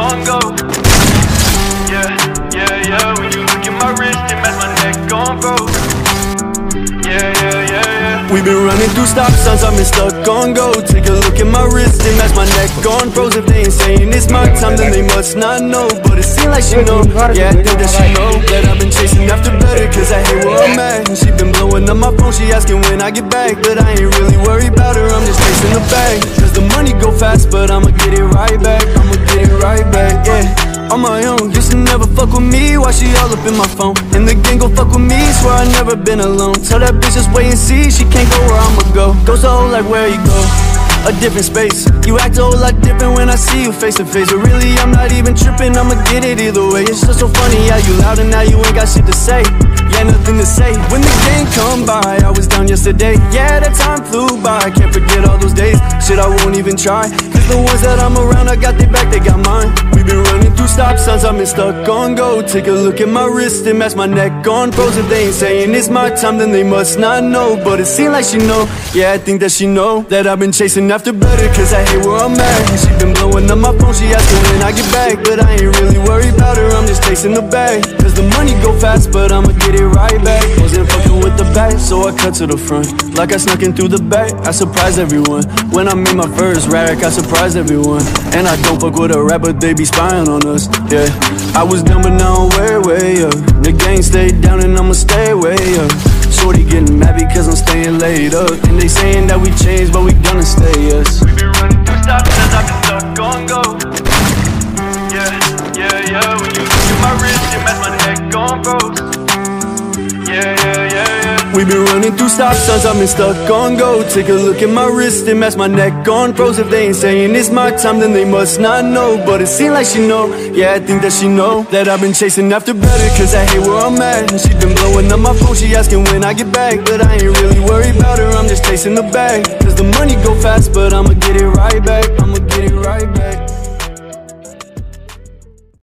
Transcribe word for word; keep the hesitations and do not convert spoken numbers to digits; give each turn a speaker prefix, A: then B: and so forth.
A: gon' go. Yeah, yeah, yeah. When you look at my wrist, it makes my neck gon' grow. Yeah, yeah, yeah, yeah.
B: We've been running through stop signs, I've been stuck on go. Take a look at my wrist, it match my neck on froze. If they ain't saying it's my time, then they must not know. But it seems like she know, yeah, I think that she know that I've been chasing after better, cause I hate where I'm at. And she been blowing up my phone, she asking when I get back. But I ain't really worried about her, I'm just chasing the bag. Cause the money go fast, but I'ma get it right back. I'ma get it right back, yeah. On my own, used to never fuck with me, why she all up in my phone? And the gang gon' fuck with me, swear I never been alone. Tell that bitch just wait and see, she can't go where I'ma go. Goes the whole like where you go, a different space. You act a whole lot different when I see you face to face. But really I'm not even tripping, I'ma get it either way. It's just so funny how you loud and now you ain't got shit to say. Yeah, nothing to say. When the gang come by, I was down yesterday. Yeah, that time flew by, I can't forget all those days. Shit, I won't even try, cause the ones that I'm around, I got their back, they got mine. We been running through stop signs, I've been stuck on go. Take a look at my wrist, it match my neck on froze. If they ain't saying it's my time, then they must not know. But it seems like she know, yeah, I think that she know that I've been chasing after better, cause I hate where I'm at. And she been blowing up my phone, she asking when I get back. But I ain't really worried about her, I'm just chasing the bag. Cause the money go fast, but I'ma get it right back. Wasn't fucking with the back, so I cut to the front. Like I snuck in through the back, I surprised everyone. When I made my first rack, I surprised everyone. And I don't fuck with a rap, but they be spying on us, yeah. I was down, but now I'm way, way up. The gang stayed down and I'ma stay way up. Shorty getting mad because I'm staying laid up. And they saying that we changed, but we gonna stay, yes.
A: We been running through stop signs, I've been stuck on go. Yeah, yeah, yeah. When you look at my wrist, it match my neck gon' froze. Yeah, yeah, yeah, yeah.
B: We been running through stop signs, I've been stuck on go. Take a look at my wrist, it match my neck on froze. If they ain't saying it's my time, then they must not know. But it seems like she know, yeah, I think that she know that I've been chasing after better, cause I hate where I'm at. And she been blowing up my phone, she asking when I get back. But I ain't really worried about her, I'm just chasing the bag. Cause the money go fast, but I'ma get it right back. I'ma get it right back.